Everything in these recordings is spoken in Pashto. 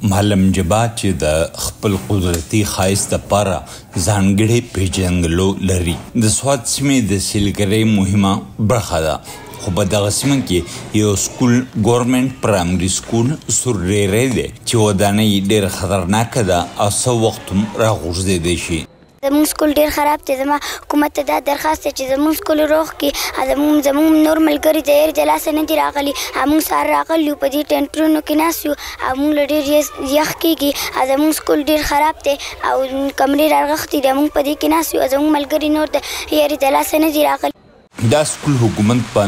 معلم جبا چې د خپل قدرتي ښایست لپاره ځانګړې پیژندګلو لري د سوات سیمې د سیلګرۍ مهمه برخه ده خو په دغه سیمه کې یو سکول ګورنمنټ پرایمري سکول سورریری دی چې ودانۍ ډېر خطرناکه ده او څه وخت هم راغورځېدی شي زموږ سکول ډېر خراب دی زما حکومت ته دا درخواست دی چې زموږ سکول روغ کړي زموږ نور ملګري د هېر د لاسه نه دي راغلي موږ سهار راغلي یو په دې ټینټرونو کې ناست یو او موږ له ډېر یخ کېږي زموږ سکول ډېر خراب دی او کمرې راغښتې دي موږ په دې کې ناست یو زموږ ملګري نور د هېر د لاسه نه دي راغلي دا سکول حکومت په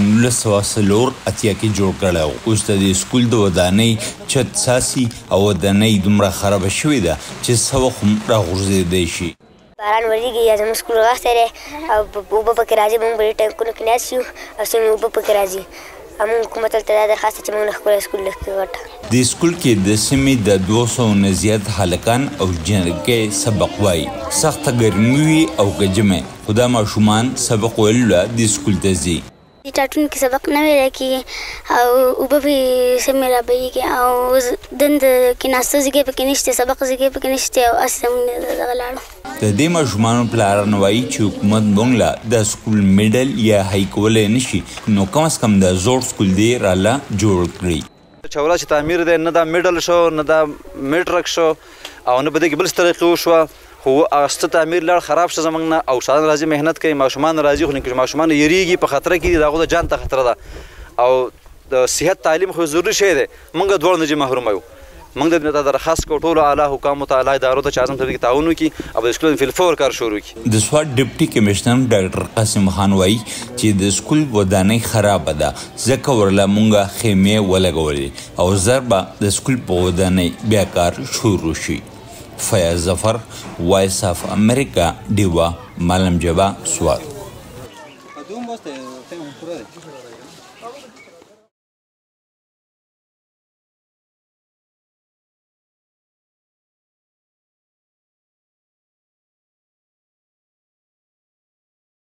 1980 کې جوړ کړی و اوس د دې سکول د ودانۍ چت ساسي او ودانۍ دومره خرابه شوې ده چې څه وخت هم راغورځېدی شي باران وریږي یا زموږ سکول غښتی دی او اوبه پکې راځي موږ په دې ټانکونو کې ناست یو او څنګه اوبه پکې راځي موږ حکومت ته دا درخواست چې موږ له ښکلی سکول لږ ګټه دې سکول کې د سیمې د 200 نه زیات هلکان او جنکۍ سبق وایي سخته ګرمي وي او که ژمی خو دا ماشومان سبق ویلو له دې سکول ته ځي دې ټاټون کې سبق نه ویلی کېږي او اوبه پرې سمې رابهیږي او دنده کې ناسته ځای پکې نشته سبق ځای پکې نشته او هسې موږ دغه لاړو د دې ماشومانو پلاران وایي چې حکومت موږ له د سکول میډل یا های کولی نشي نو کم از کم د زوړ سکول دی راله جوړ کړي چوره چې تعمیر دی نه دا میډل شو نه دا میټرک شو او نه په دې کې بل څه طریقې وشوه خو هغه تعمیر لاړ خراب شو زموږ نه او استادان راځي محنت کوي ماشومان راځي خو که ماشومان یریږي په خطره کې دي د هغو د جان ته خطره ده او د صحت تعلیم خو ضروري شی دی موږ دواړو نه چې محرومه یو موږ د درخواست کوو ټولو اعلی حکامو ته اعلی ادارو ته چې اعظم ته پکې تعاون وکړي او د سکول فی الفور کار شروع کړي د سوات ډپټي کمشنر ډاکټر قاسم خان وایي چې د سکول ودانۍ خرابه ده ځکه ورله مونږ خیمې ولګولې او زر به د سکول په ودانۍ بیا کار شروع شي فیاض ظفر وایس آف امریکا ډیوا معلم جبا سوات